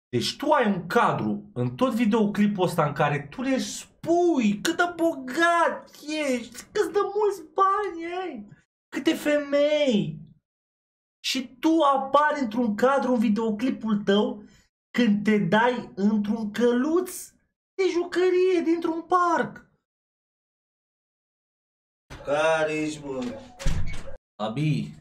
Deci tu ai un cadru în tot videoclipul ăsta în care tu le spui cât de bogat ești, cât de mulți bani ai, câte femei. Și tu apari într-un cadru în videoclipul tău când te dai într-un căluț de jucărie dintr-un parc. Care ești, bă? Abi,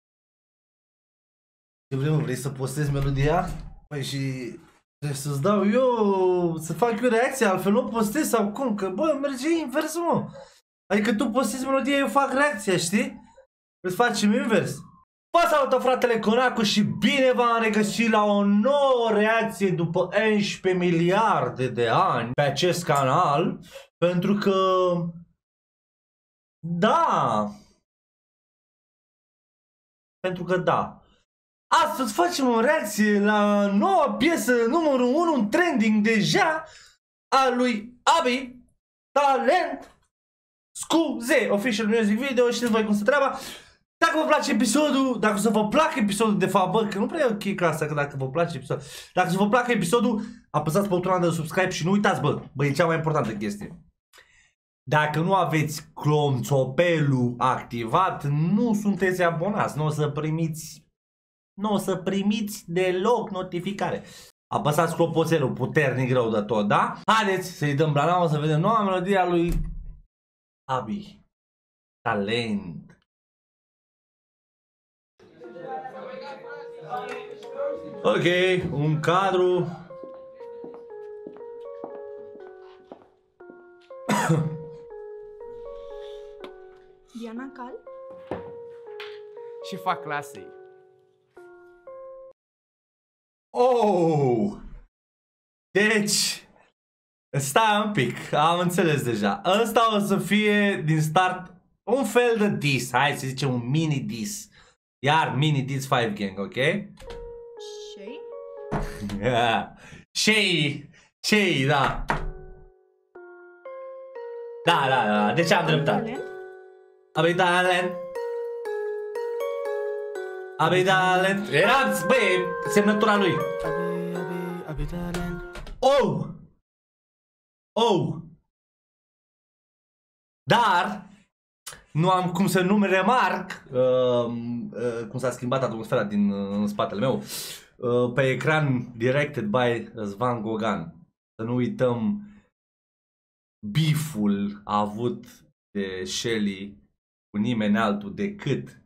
ce vrei să postezi melodia? Păi și trebuie să-ți dau eu, să fac eu reacție, altfel nu postez sau cum? Că bă, merge invers, mă. Adică tu postezi melodia, eu fac reacția, știi? Îți facem invers. Vă salută fratele Conacu și bine v-am regăsit la o nouă reacție după 11 miliarde de ani pe acest canal. Pentru că... da! Pentru că da. Astăzi facem o reacție la noua piesă numărul 1 în trending deja a lui Abi Talent. Scuze, official music video, știți voi cum se treaba. Dacă vă place episodul, dacă o să vă placă episodul, de fapt, bă, că nu prea e ok ca asta, că dacă vă place episodul, dacă o să vă placă episodul, apăsați pe butonul de subscribe și nu uitați, bă, e cea mai importantă chestie. Dacă nu aveți clonțopelul activat, nu sunteți abonați, nu o să primiți deloc notificare. Apăsați clopoțelul puternic rău de tot, da? Haideți să-i dăm la să vedem noua melodie a lui Abi Talent. Ok, un cadru. Diana Cal și fac clase. Oh! Deci, stai un pic, am înțeles deja. Ăsta o să fie din start un fel de diss, hai să zicem un mini diss. Iar mini diss 5 gang, ok? Shei, da. Da, deci am dreptate. Abi Talent. Abi Talent. Era, băi, semnătura lui. Abi Talent. Oh! Dar nu am cum să nu-mi remarc cum s-a schimbat atmosfera din spatele meu. Pe ecran directed by Răzvan Gogan. Să nu uităm beef-ul avut de Shelly cu nimeni altul decât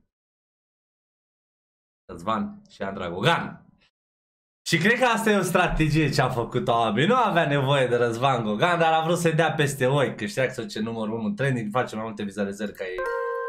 Răzvan și Andra Gogan. Și cred că asta e o strategie ce a făcut-o Abi. Nu avea nevoie de Răzvan Gogan, dar a vrut să-i dea peste oi, că știa că să ce numărul 1 în trending, face mai multe vizualizări ca ei.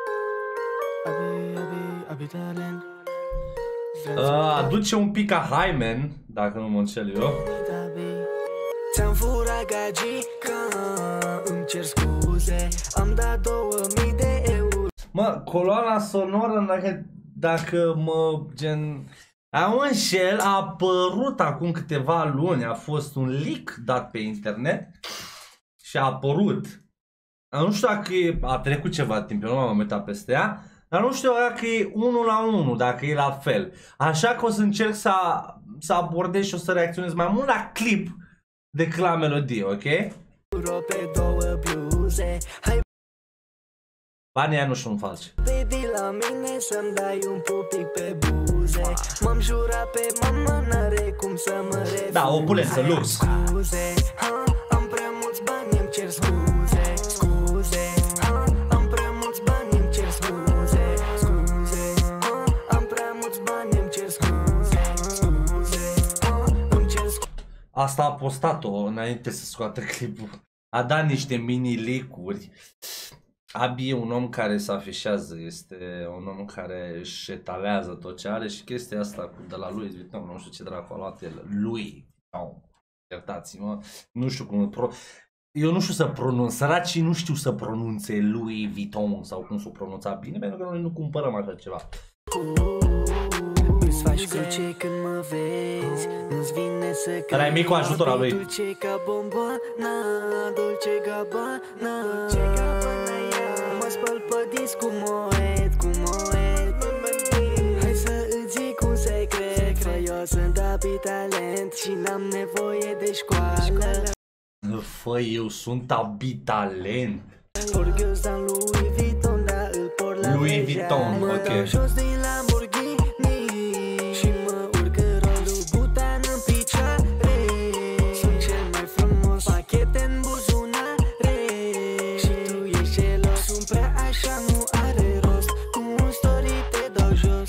Abi Talent. Aduce un pic ca Hymen, dacă nu mă înșel eu. Ți-am furat gagica, îmi cer scuze, am dat 2000 de euro. Mă, coloana sonoră, dacă mă gen... Am înșel, a apărut acum câteva luni, a fost un leak dat pe internet și a apărut. Nu știu dacă a trecut ceva timp, eu nu m-am uitat peste ea, dar nu știu dacă e 1 la 1, dacă e la fel. Așa că o să încerc să abordez și o să reacționez mai mult la clip decât la melodie, ok? Banii aia nu sunt falsi. La mine să-mi dai un pupic pe buze. M-am jurat pe mama, n-are cum să mă revin. Da, opulență, lux. Scuze, am prea mulți bani, îmi cer scuze. Scuze, am prea mulți bani, îmi cer scuze. Scuze, am prea mulți bani, îmi cer scuze. Scuze, îmi cer scuze. Asta a postat-o înainte să scoată clipul. A dat niște mini leak-uri. Abi e un om care se afișează, este un om care își etalează tot ce are și chestia asta de la Louis Vuitton, nu știu ce dracu a luat el, lui, iertați-mă, nu știu cum, eu nu știu să pronunț, săracii nu știu să pronunțe Louis Vuitton sau cum s-o pronunța bine, pentru că noi nu cumpărăm așa ceva. Ăla e micul ajutor al lui. Spăl pe disc cu moet. Hai să îți zic un secret, că eu sunt Abi talent și n-am nevoie de școală. Fă, eu sunt abitalent. Porc eu stan Louis Vuitton, dar îl por la Louis deja. Vuitton, Mă ok. dau jos din Lamborghini și mă urc în rolul butan în picioare. Sunt cel mai frumos, pachete în buzunare. Și tu ești gelos, sunt prea așa, nu are rost. Cu un story te dau jos.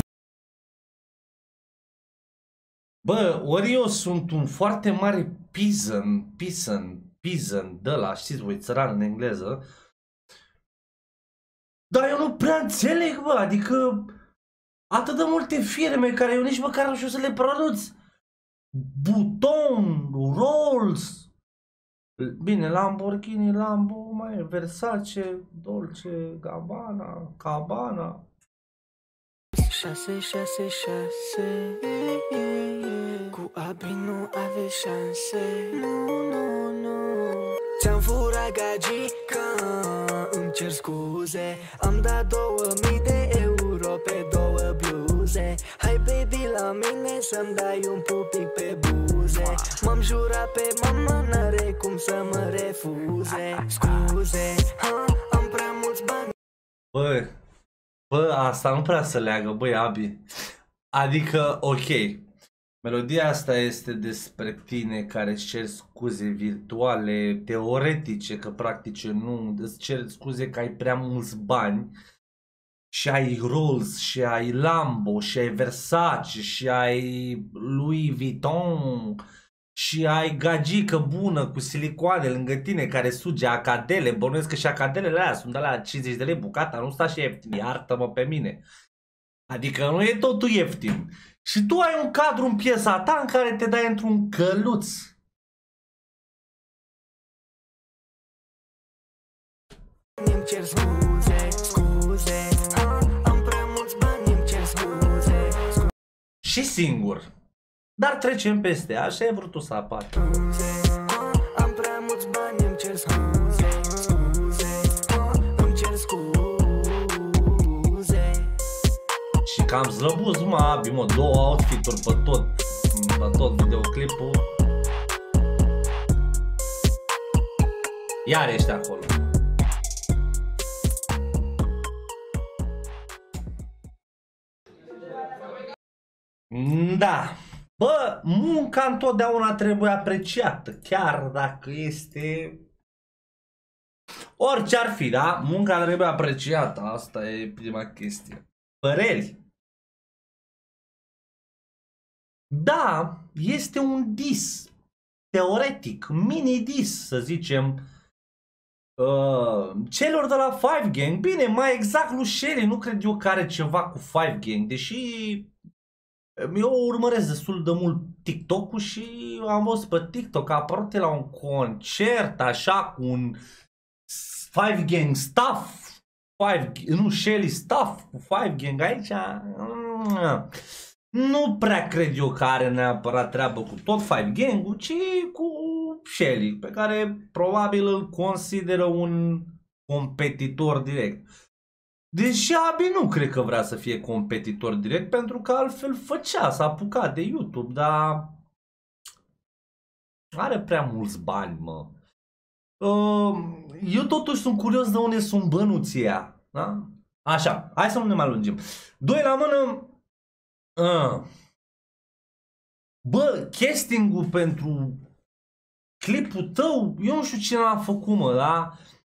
Bă, ori eu sunt un foarte mare peasant de la, știți voi, țăran în engleză. Dar eu nu prea înțeleg, bă, adică atât de multe firme care eu nici măcar nu știu să le pronunț. Vuitton, Rolls, bine, Lamborghini, Lambo, mai Versace, Dolce, Gabbana, Cabana. 666 cu Abi nu aveți șanse. Nu. Ți-am furat gagica, îmi cer scuze. Am dat 2000 de euro pe 2 bluze. Hai baby la mine să-mi dai un pupic pe buze. M-am jurat pe mama, n-are cum să mă refuze. Scuze, am prea mulți bani. Bă, asta nu prea se leagă, băi, Abi. Adică, ok, melodia asta este despre tine care îți ceri scuze virtuale, teoretice, că practice nu, îți ceri scuze că ai prea mulți bani și ai Rolls, și ai Lambo, și ai Versace, și ai Louis Vuitton, și ai gagică bună cu silicoane lângă tine care suge acadele. Bănuiesc că și acadelele alea sunt de la 50 de lei bucata, nu sta și ieftin, iartă-mă pe mine. Adică nu e totul ieftin. Și tu ai un cadru în piesa ta în care te dai într-un căluț. Îmi cer scuze, am prea mulți bani, îmi cer scuze. Și singur. Dar trecem peste, așa e vrut tu să apari. Am prea mulți bani, îmi cer scuze, îmi cer scuze. Și cam slăbuz, mă, Abi, mă, 2 outfit-uri pe tot videoclipul. Iar ești acolo. Da. Bă, munca întotdeauna trebuie apreciată, chiar dacă este orice ar fi, da? Munca trebuie apreciată, asta e prima chestie. Păreri. Da, este un dis, teoretic, mini-dis, să zicem, celor de la Five Gang. Bine, mai exact lui Shelly, nu cred eu că are ceva cu Five Gang, deși eu urmăresc destul de mult TikTok-ul și am văzut pe TikTok că a apărut la un concert așa cu un Five Gang staff, nu, Shelly staff cu Five Gang aici. Nu prea cred eu că are neapărat treabă cu tot Five Gang-ul, ci cu Shelly, pe care probabil îl consideră un competitor direct. Deși Abi nu cred că vrea să fie competitor direct, pentru că altfel făcea, s-a apucat de YouTube, dar are prea mulți bani, mă. Eu totuși sunt curios de unde sunt bănuții ăia, da? Așa, hai să nu ne mai lungim. 2 la mână. Bă, casting-ul pentru clipul tău, eu nu știu cine l-a făcut, mă, da?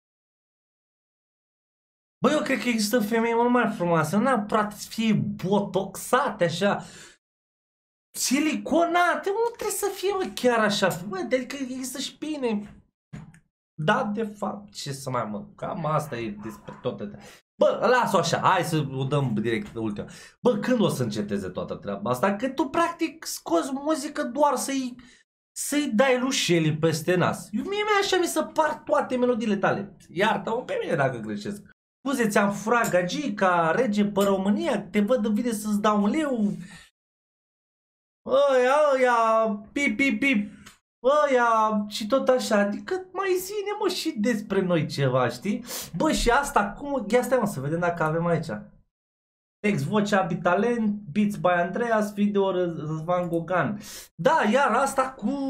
Bă, eu cred că există femei mult mai frumoase, nu neapărat să fie botoxate așa, siliconate, nu trebuie să fie, mă, chiar așa, bă, adică există și bine. Da, de fapt, ce să mai, mă, cam asta e despre tot. Bă, las-o așa, hai să o dăm direct de ultima. Bă, când o să înceteze toată treaba asta? Că tu practic scoți muzică doar să-i dai lui Shelly peste nas. Mie așa mi se par toate melodiile tale. Iartă-mă pe mine dacă greșesc. Scuze, ți-am furat gagica, rege pe România, te văd în video să-ți dau un leu. Ăia, pip, ăia și tot așa, adică mai zine, mă, și despre noi ceva, știi? Bă, și asta, cum, ia stai, mă, să vedem dacă avem aici. Text, voce, Abi Talent, Beats by Andreas, video Răzvan Gogan. Da, iar asta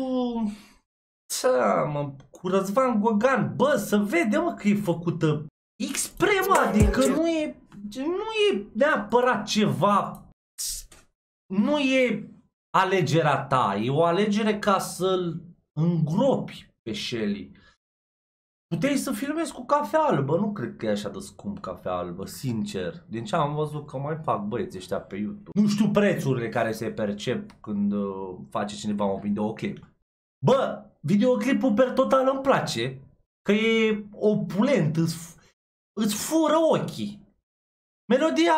cu Răzvan Gogan, bă, să vede, mă, că e făcută extrem, adică nu e neapărat ceva, nu e alegerea ta, e o alegere ca să-l îngropi pe Shelly. Puteai să filmezi cu cafea albă, nu cred că e așa de scump cafea albă, sincer. Din ce am văzut că mai fac băieți ăștia pe YouTube. Nu știu prețurile care se percep când face cineva un videoclip. Bă, videoclipul per total îmi place, că e opulent, îți fură ochii. Melodia...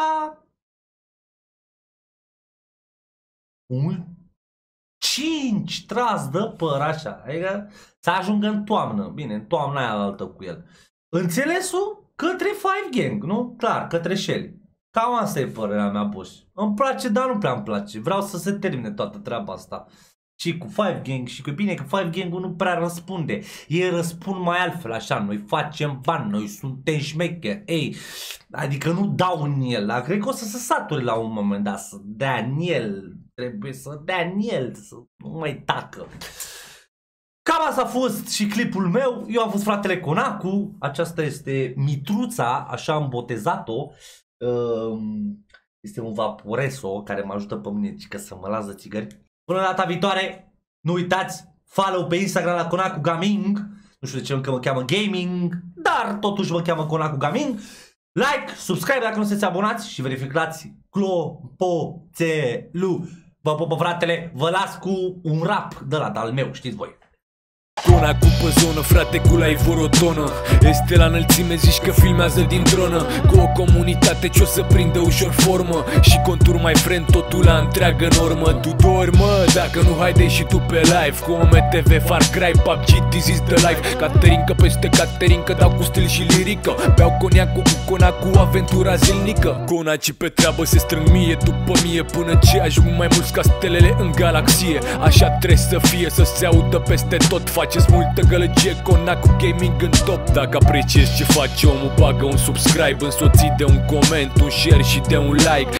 5 tras de păr așa, adică să ajungă în toamnă, bine, în toamna aia altă cu el. Înțelesul? Către Five Gang, nu? Clar, către Shelly. Cam asta e părerea mea, boș. Îmi place, dar nu prea îmi place. Vreau să se termine toată treaba asta. Și cu Five Gang, și cu bine că Five Gang-ul nu prea răspunde. Ei răspund mai altfel așa, noi facem bani, noi suntem șmecheri. Ei, adică nu dau în el, dar cred că o să se sature la un moment dat, să dea în el. Trebuie să dea în el, să nu mai tacă. Cam asta a fost și clipul meu. Eu am fost fratele Conacu. Aceasta este Mitruța, așa am botezat-o. Este un vaporeso care mă ajută pe mine să mă las de țigări. Până data viitoare, nu uitați, follow pe Instagram la Conacu Gaming. Nu știu de ce încă mă cheamă Gaming, dar totuși mă cheamă Conacu Gaming. Like, subscribe dacă nu sunteți abonați și verificați clopoțelul. Vă popă, fratele, vă las cu un rap de la al meu, știți voi. Conacu pe zonă, frate, cu live rotonă. Este la înălțime, zici că filmează din dronă. Cu o comunitate ce o să prindă ușor formă. Și contur, my friend, totul la întreagă normă. Tu dormi, mă, dacă nu, haide și tu pe live. Cu OMTV, Far Cry, PUBG, This is the life. Caterinca peste caterinca, dau cu stil și lirică. Beau coniacul cu Conacu, aventura zilnică. Conaci pe treabă se strâng mie după mie, până ce ajung mai mulți ca stelele în galaxie. Așa trebuie să fie, să se audă peste tot. Faceți multă gălăgie, Conacu Gaming în top. Dacă apreciezi ce face omul, bagă un subscribe, însoțit de un coment, un share și de un like.